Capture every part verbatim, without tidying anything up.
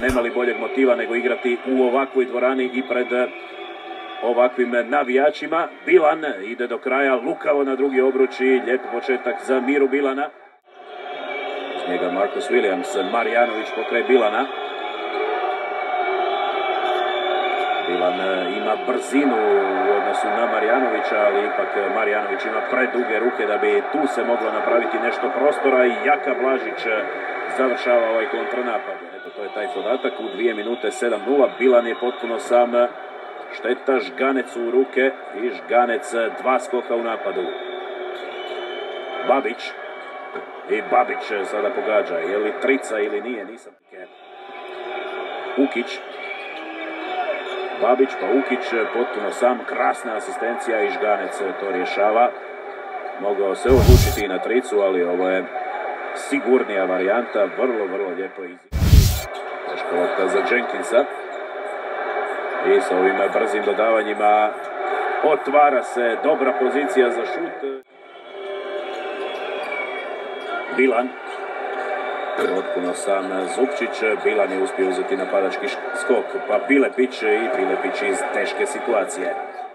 nema li boljeg motiva nego igrati u ovakvoj dvorani i pred ovakvim navijačima. Bilan ide do kraja, lukavo na drugi obruč i lijep početak za Miru Bilana. Uz njega Marcus Williams, Marjanović pokraj Bilana. Bilan ima brzinu u odnosu na Marjanovića, ali ipak Marjanović ima preduge ruke da bi tu se moglo napraviti nešto prostora i Jaka Blažić završava ovaj kontranapad. Eto, to je taj podatak u dvije minute sedam nula. Bilan je potpuno sam. Šteta, Žganec u ruke i Žganec dva skoka u napadu. Babić. I Babić sada pogađa. Je li trica ili nije, nisam. Ukić. Babić pa Ukić potpuno sam. Krasna asistencija i Žganec to rješava. Mogao se odlučiti i na tricu, ali ovo je sigurnija varijanta. Vrlo, vrlo lijepo izigrano. Teška lopta za Jenkinsa. I sa ovim brzim dodavanjima otvara se dobra pozicija za šut. Bilan. Potpuno sam Zupčić. Bilan je uspio uzeti napadački skok. Pa Pilepić i Pilepić iz teške situacije.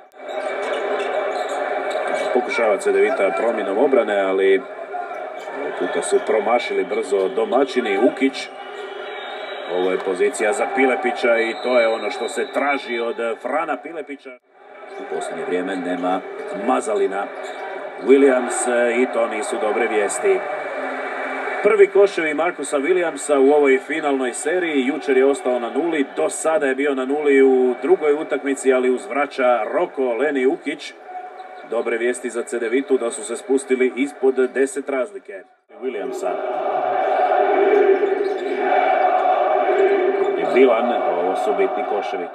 Pokušava Cedevita promjenom obrane, ali puta su promašili brzo domaćini. Ukić. Ovo je pozicija za Pilepića i to je ono što se traži od Frana Pilepića. U posljednje vrijeme nema Mazalina. Williams i to nisu dobre vijesti. Prvi koševi Marcusa Williamsa u ovoj finalnoj seriji. Jučer je ostao na nuli, do sada je bio na nuli u drugoj utakmici, ali uzvraća Roko Leni Ukić. Dobre vijesti za Cedevitu da su se spustili ispod deset razlike. Williamsa. Bilan, ovo su bitni koševi.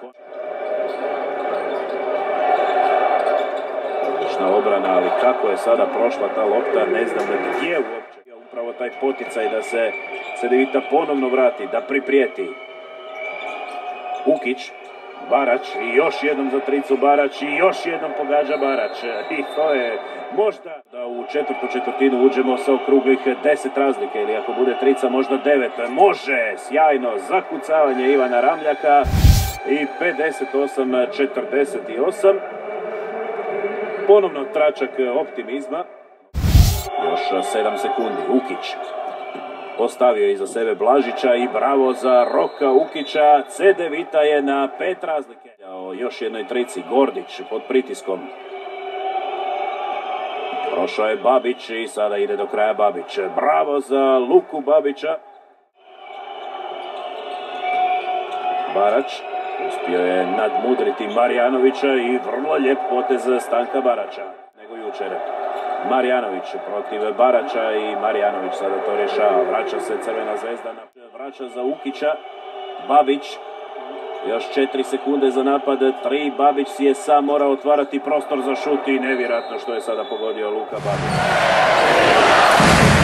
Odlična obrana, ali kako je sada prošla ta lopta, ne znam gdje uopće. Upravo taj poticaj da se Cedevita ponovno vrati, da priprijeti. Ukić, Barać i još jednom za tricu Barać i još jednom pogađa Barać. I to je možda da u četvrtu četvrtinu uđemo sa okruglih deset razlike ili ako bude trica možda devet. Može, sjajno zakucavanje Ivana Ramljaka i pedeset osam četrdeset osam. Ponovno tračak optimizma. Još sedam sekundi. Ukić postavio iza sebe Blažića i bravo za Roka Ukića. Cedevita je na pet razlike. O još jednoj trici. Gordić pod pritiskom. Prošao je Babić i sada ide do kraja Babić. Bravo za Luku Babića. Barać uspio je nadmudriti Marjanovića i vrlo lijep potez Stanka Baraća. Nego jučer. Marjanović protiv Baraća i Marjanović sada to rješava. Vraća se Crvena zvezda, vraća za Ukića. Babić, još četiri sekunde za napad, tri. Babić si je sam morao otvarati prostor za šut i nevjerojatno što je sada pogodio Luka Babić.